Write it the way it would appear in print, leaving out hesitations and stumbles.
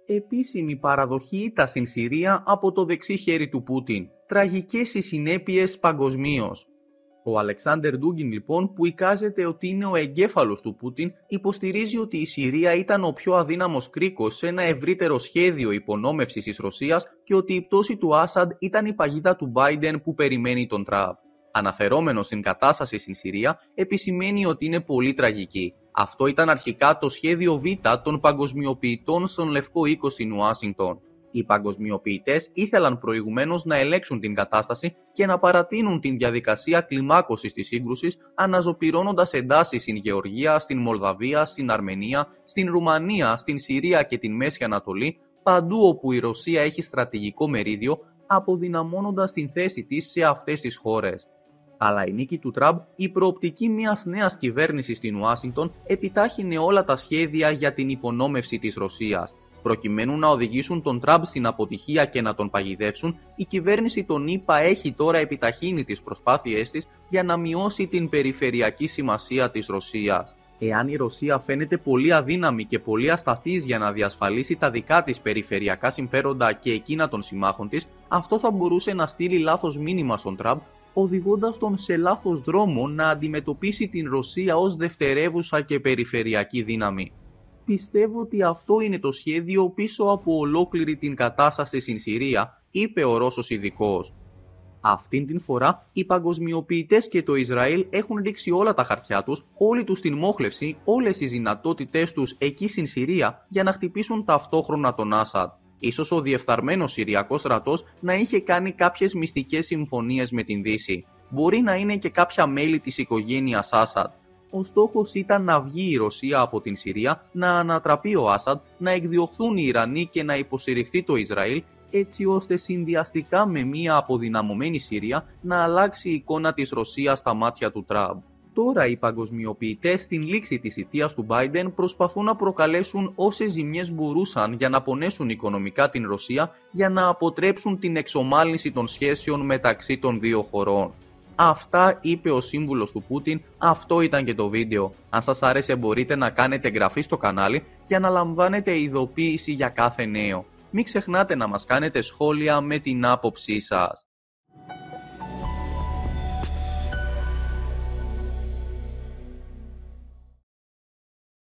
Επίσημη παραδοχή ήττα στην Συρία από το δεξί χέρι του Πούτιν. Τραγικές οι συνέπειες παγκοσμίως. Ο Αλεξάντερ Ντούγκιν λοιπόν, που εικάζεται ότι είναι ο εγκέφαλος του Πούτιν, υποστηρίζει ότι η Συρία ήταν ο πιο αδύναμος κρίκος σε ένα ευρύτερο σχέδιο υπονόμευσης της Ρωσίας και ότι η πτώση του Άσαντ ήταν η παγίδα του Μπάιντεν που περιμένει τον Τραμπ. Αναφερόμενος στην κατάσταση στην Συρία, επισημαίνει ότι είναι πολύ τραγική. Αυτό ήταν αρχικά το σχέδιο Β των παγκοσμιοποιητών στον Λευκό Οίκο στην Ουάσιγκτον. Οι παγκοσμιοποιητές ήθελαν προηγουμένως να ελέγξουν την κατάσταση και να παρατείνουν την διαδικασία κλιμάκωσης της σύγκρουσης, αναζωπυρώνοντας εντάσεις στην Γεωργία, στην Μολδαβία, στην Αρμενία, στην Ρουμανία, στην Συρία και την Μέση Ανατολή, παντού όπου η Ρωσία έχει στρατηγικό μερίδιο, αποδυναμώνοντας την θέση της σε αυτές τις χώρες. Αλλά η νίκη του Τραμπ, η προοπτική μιας νέας κυβέρνησης στην Ουάσιγκτον, επιτάχυνε όλα τα σχέδια για την υπονόμευση της Ρωσίας. Προκειμένου να οδηγήσουν τον Τραμπ στην αποτυχία και να τον παγιδεύσουν, η κυβέρνηση των ΗΠΑ έχει τώρα επιταχύνει τις προσπάθειές της για να μειώσει την περιφερειακή σημασία της Ρωσίας. Εάν η Ρωσία φαίνεται πολύ αδύναμη και πολύ ασταθής για να διασφαλίσει τα δικά της περιφερειακά συμφέροντα και εκείνα των συμμάχων της, αυτό θα μπορούσε να στείλει λάθος μήνυμα στον Τραμπ, οδηγώντας τον σε λάθος δρόμο να αντιμετωπίσει την Ρωσία ως δευτερεύουσα και περιφερειακή δύναμη. Πιστεύω ότι αυτό είναι το σχέδιο πίσω από ολόκληρη την κατάσταση στην Συρία, είπε ο Ρώσος ειδικός. Αυτήν την φορά, οι παγκοσμιοποιητές και το Ισραήλ έχουν ρίξει όλα τα χαρτιά τους, όλη τους την μόχλευση, όλες τις δυνατότητές τους εκεί στην Συρία για να χτυπήσουν ταυτόχρονα τον Άσαντ. Ίσως ο διεφθαρμένος Συριακός στρατός να είχε κάνει κάποιες μυστικές συμφωνίες με την Δύση. Μπορεί να είναι και κάποια μέλη της οικογένειας Άσαντ. Ο στόχος ήταν να βγει η Ρωσία από την Συρία, να ανατραπεί ο Άσαντ, να εκδιωχθούν οι Ιρανοί και να υποστηριχθεί το Ισραήλ, έτσι ώστε συνδυαστικά με μια αποδυναμωμένη Συρία να αλλάξει η εικόνα της Ρωσίας στα μάτια του Τραμπ. Τώρα οι παγκοσμιοποιητές στην λήξη της θητείας του Biden προσπαθούν να προκαλέσουν όσες ζημιές μπορούσαν για να πονέσουν οικονομικά την Ρωσία για να αποτρέψουν την εξομάλυνση των σχέσεων μεταξύ των δύο χωρών. Αυτά είπε ο σύμβουλος του Πούτιν, αυτό ήταν και το βίντεο. Αν σας άρεσε μπορείτε να κάνετε εγγραφή στο κανάλι για να λαμβάνετε ειδοποίηση για κάθε νέο. Μην ξεχνάτε να μας κάνετε σχόλια με την άποψή σας.